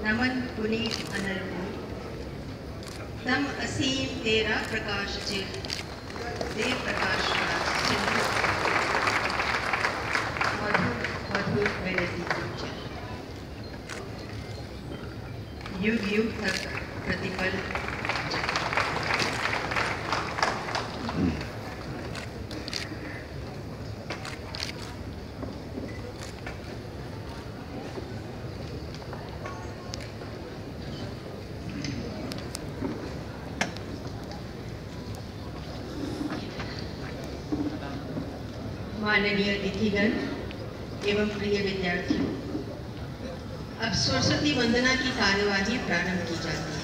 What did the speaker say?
नमन पुनीत अनरमोल, तम असीम तेरा प्रकाश चिर, देव प्रकाश चिन्ह, मधुर मधुर मेलडी गुंजन, युग युग तक प्रतिपल। माननीय अतिथिगण एवं प्रिय विद्यार्थियों, अब सरस्वती वंदना की कार्यवाही प्रारंभ की जाती है।